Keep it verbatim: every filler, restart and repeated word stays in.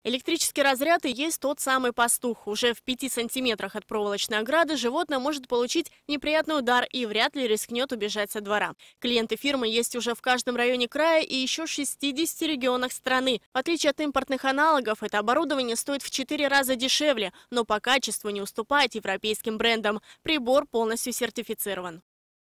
Электрический разряд и есть тот самый пастух. Уже в пяти сантиметрах от проволочной ограды животное может получить неприятный удар и вряд ли рискнет убежать со двора. Клиенты фирмы есть уже в каждом районе края и еще в шестидесяти регионах страны. В отличие от импортных аналогов, это оборудование стоит в четыре раза дешевле, но по качеству не уступает европейским брендам. Прибор полностью сертифицирован.